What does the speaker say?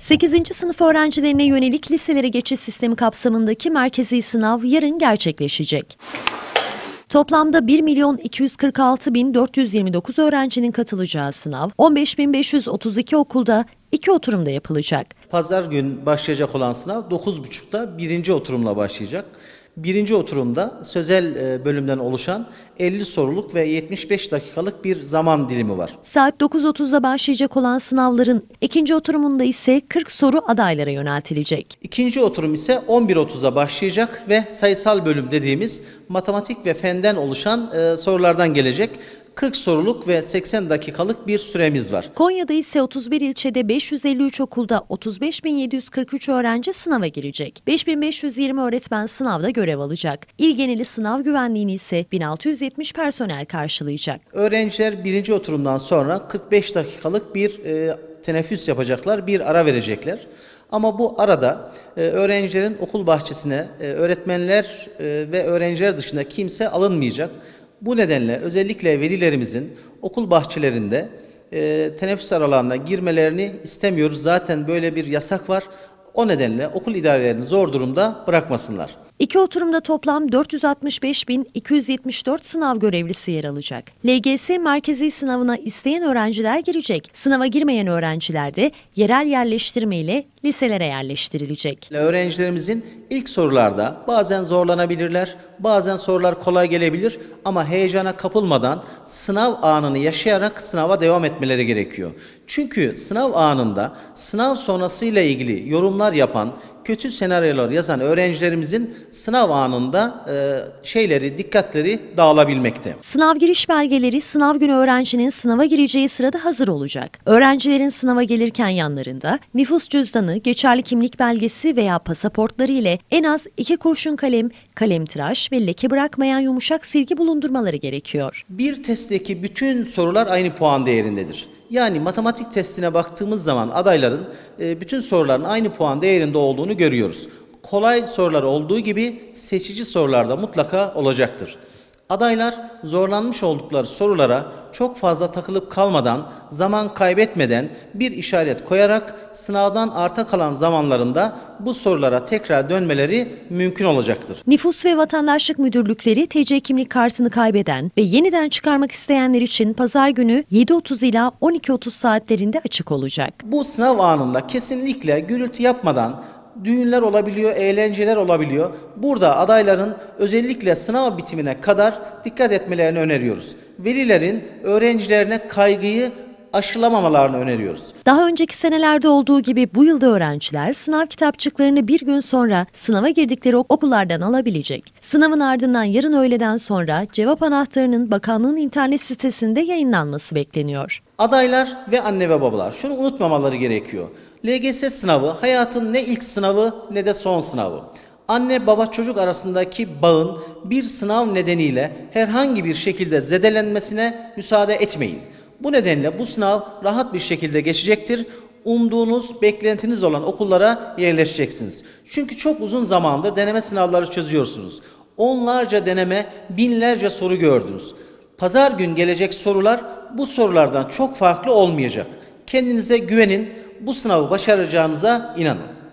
8. sınıf öğrencilerine yönelik liselere geçiş sistemi kapsamındaki merkezi sınav yarın gerçekleşecek. Toplamda 1.246.429 öğrencinin katılacağı sınav, 15.532 okulda 2 oturumda yapılacak. Pazar gün başlayacak olan sınav 9.30'da birinci oturumla başlayacak. Birinci oturumda sözel bölümden oluşan 50 soruluk ve 75 dakikalık bir zaman dilimi var. Saat 9.30'da başlayacak olan sınavların ikinci oturumunda ise 40 soru adaylara yöneltilecek. İkinci oturum ise 11.30'da başlayacak ve sayısal bölüm dediğimiz matematik ve fenden oluşan sorulardan gelecek. 40 soruluk ve 80 dakikalık bir süremiz var. Konya'da ise 31 ilçede 553 okulda 35.743 öğrenci sınava girecek. 5.520 öğretmen sınavda görev alacak. İl geneli sınav güvenliğini ise 1670 personel karşılayacak. Öğrenciler birinci oturumdan sonra 45 dakikalık bir teneffüs yapacaklar, bir ara verecekler. Ama bu arada öğrencilerin okul bahçesine öğretmenler ve öğrenciler dışında kimse alınmayacak. Bu nedenle özellikle velilerimizin okul bahçelerinde teneffüs aralarına girmelerini istemiyoruz. Zaten böyle bir yasak var. O nedenle okul idarelerini zor durumda bırakmasınlar. İki oturumda toplam 465.274 sınav görevlisi yer alacak. LGS merkezi sınavına isteyen öğrenciler girecek. Sınava girmeyen öğrenciler de yerel yerleştirme ile liselere yerleştirilecek. Öğrencilerimizin ilk sorularda bazen zorlanabilirler, bazen sorular kolay gelebilir ama heyecana kapılmadan sınav anını yaşayarak sınava devam etmeleri gerekiyor. Çünkü sınav anında sınav sonrasıyla ilgili yorumlar yapan, kötü senaryolar yazan öğrencilerimizin sınav anında dikkatleri dağılabilmekte. Sınav giriş belgeleri sınav günü öğrencinin sınava gireceği sırada hazır olacak. Öğrencilerin sınava gelirken yanlarında nüfus cüzdanı, geçerli kimlik belgesi veya pasaportları ile en az 2 kurşun kalem, kalemtıraş ve leke bırakmayan yumuşak silgi bulundurmaları gerekiyor. Bir testteki bütün sorular aynı puan değerindedir. Yani matematik testine baktığımız zaman adayların bütün soruların aynı puan değerinde olduğunu görüyoruz. Kolay sorular olduğu gibi seçici sorularda mutlaka olacaktır. Adaylar zorlanmış oldukları sorulara çok fazla takılıp kalmadan, zaman kaybetmeden bir işaret koyarak sınavdan arta kalan zamanlarında bu sorulara tekrar dönmeleri mümkün olacaktır. Nüfus ve Vatandaşlık Müdürlükleri TC kimlik kartını kaybeden ve yeniden çıkarmak isteyenler için pazar günü 7.30 ila 12.30 saatlerinde açık olacak. Bu sınav anında kesinlikle gürültü yapmadan düğünler olabiliyor, eğlenceler olabiliyor. Burada adayların özellikle sınav bitimine kadar dikkat etmelerini öneriyoruz. Velilerin öğrencilerine kaygıyı aşılamamalarını öneriyoruz. Daha önceki senelerde olduğu gibi bu yılda öğrenciler sınav kitapçıklarını bir gün sonra sınava girdikleri okullardan alabilecek. Sınavın ardından yarın öğleden sonra cevap anahtarının bakanlığın internet sitesinde yayınlanması bekleniyor. Adaylar ve anne ve babalar şunu unutmamaları gerekiyor. LGS sınavı hayatın ne ilk sınavı ne de son sınavı. Anne baba çocuk arasındaki bağın bir sınav nedeniyle herhangi bir şekilde zedelenmesine müsaade etmeyin. Bu nedenle bu sınav rahat bir şekilde geçecektir. Umduğunuz, beklentiniz olan okullara yerleşeceksiniz. Çünkü çok uzun zamandır deneme sınavları çözüyorsunuz. Onlarca deneme, binlerce soru gördünüz. Pazar gün gelecek sorular bu sorulardan çok farklı olmayacak. Kendinize güvenin, bu sınavı başaracağınıza inanın.